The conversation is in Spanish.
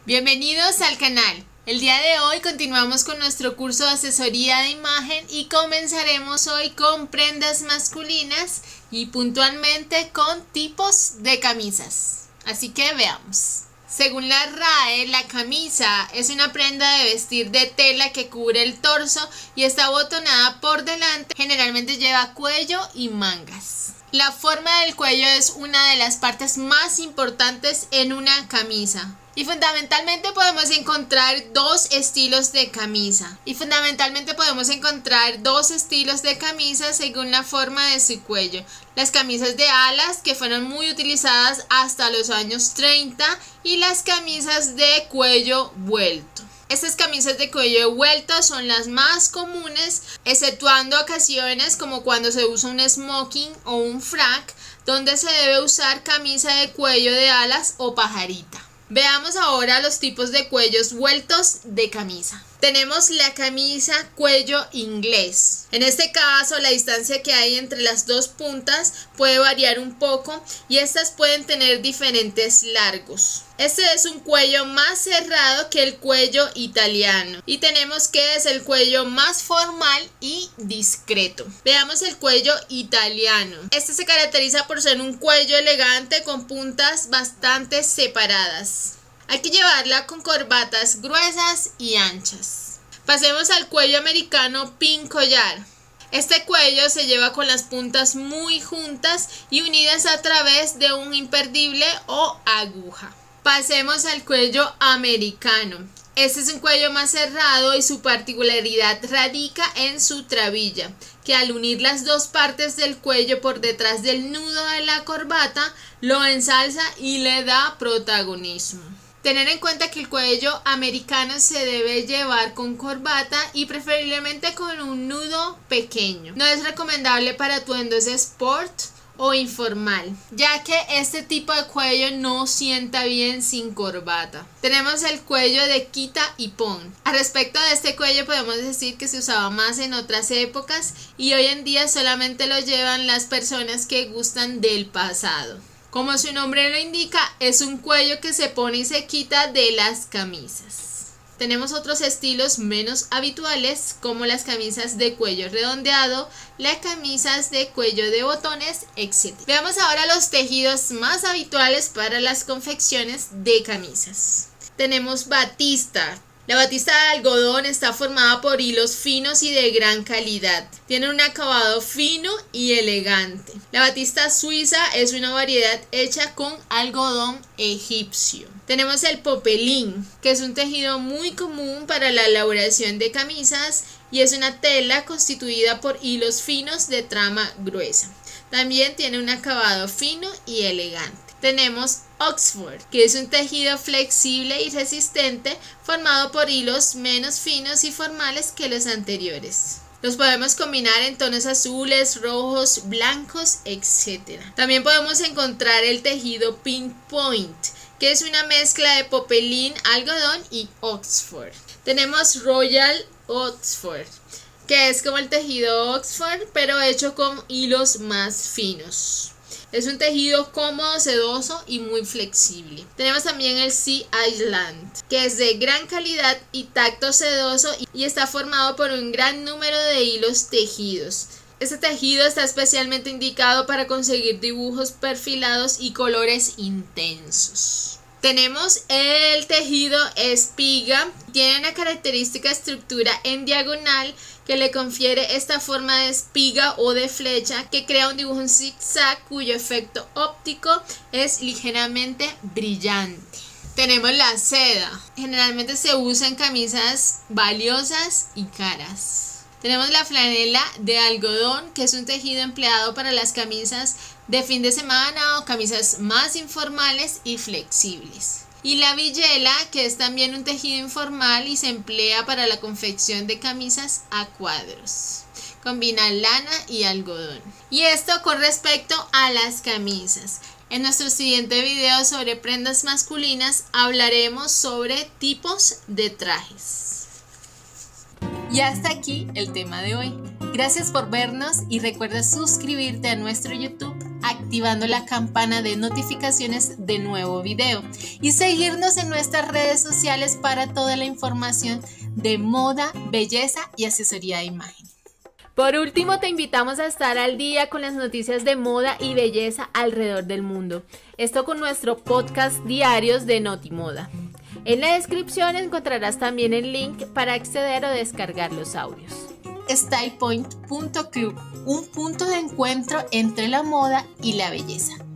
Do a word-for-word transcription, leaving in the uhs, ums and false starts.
Bienvenidos al canal. El día de hoy continuamos con nuestro curso de asesoría de imagen y comenzaremos hoy con prendas masculinas y puntualmente con tipos de camisas. Así que veamos. Según la R A E, la camisa es una prenda de vestir de tela que cubre el torso y está abotonada por delante. Generalmente lleva cuello y mangas. La forma del cuello es una de las partes más importantes en una camisa. Y fundamentalmente podemos encontrar dos estilos de camisa. Y fundamentalmente podemos encontrar dos estilos de camisa según la forma de su cuello. Las camisas de alas, que fueron muy utilizadas hasta los años treinta, y las camisas de cuello vuelto. Estas camisas de cuello vuelto son las más comunes, exceptuando ocasiones como cuando se usa un smoking o un frac, donde se debe usar camisa de cuello de alas o pajarita. Veamos ahora los tipos de cuellos vueltos de camisa. Tenemos la camisa cuello inglés. En este caso, la distancia que hay entre las dos puntas puede variar un poco y estas pueden tener diferentes largos. Este es un cuello más cerrado que el cuello italiano y tenemos que es el cuello más formal y discreto. Veamos el cuello italiano. Este se caracteriza por ser un cuello elegante con puntas bastante separadas. Hay que llevarla con corbatas gruesas y anchas. Pasemos al cuello americano pin collar. Este cuello se lleva con las puntas muy juntas y unidas a través de un imperdible o aguja. Pasemos al cuello americano. Este es un cuello más cerrado y su particularidad radica en su trabilla, que al unir las dos partes del cuello por detrás del nudo de la corbata, lo ensalza y le da protagonismo. Tener en cuenta que el cuello americano se debe llevar con corbata y preferiblemente con un nudo pequeño. No es recomendable para atuendos sport o informal, ya que este tipo de cuello no sienta bien sin corbata. Tenemos el cuello de quita y pon. Al respecto de este cuello podemos decir que se usaba más en otras épocas y hoy en día solamente lo llevan las personas que gustan del pasado. Como su nombre lo indica, es un cuello que se pone y se quita de las camisas. Tenemos otros estilos menos habituales como las camisas de cuello redondeado, las camisas de cuello de botones, etcétera. Veamos ahora los tejidos más habituales para las confecciones de camisas. Tenemos batista. La batista de algodón está formada por hilos finos y de gran calidad. Tiene un acabado fino y elegante. La batista suiza es una variedad hecha con algodón egipcio. Tenemos el popelín, que es un tejido muy común para la elaboración de camisas y es una tela constituida por hilos finos de trama gruesa. También tiene un acabado fino y elegante. Tenemos Oxford, que es un tejido flexible y resistente formado por hilos menos finos y formales que los anteriores. Los podemos combinar en tonos azules, rojos, blancos, etcétera. También podemos encontrar el tejido pinpoint, que es una mezcla de popelín, algodón y Oxford. Tenemos Royal Oxford, que es como el tejido Oxford, pero hecho con hilos más finos. Es un tejido cómodo, sedoso y muy flexible. Tenemos también el Sea Island, que es de gran calidad y tacto sedoso y está formado por un gran número de hilos tejidos. Este tejido está especialmente indicado para conseguir dibujos perfilados y colores intensos. Tenemos el tejido espiga. Tiene una característica estructura en diagonal que le confiere esta forma de espiga o de flecha que crea un dibujo en zigzag cuyo efecto óptico es ligeramente brillante. Tenemos la seda. Generalmente se usa en camisas valiosas y caras. Tenemos la flanela de algodón, que es un tejido empleado para las camisas de fin de semana o camisas más informales y flexibles. Y la villela, que es también un tejido informal y se emplea para la confección de camisas a cuadros. Combina lana y algodón. Y esto con respecto a las camisas. En nuestro siguiente video sobre prendas masculinas hablaremos sobre tipos de trajes. Y hasta aquí el tema de hoy. Gracias por vernos y recuerda suscribirte a nuestro YouTube activando la campana de notificaciones de nuevo video y seguirnos en nuestras redes sociales para toda la información de moda, belleza y asesoría de imagen. Por último, te invitamos a estar al día con las noticias de moda y belleza alrededor del mundo. Esto con nuestro podcast diarios de Notimoda. En la descripción encontrarás también el link para acceder o descargar los audios. stylepoint punto club, un punto de encuentro entre la moda y la belleza.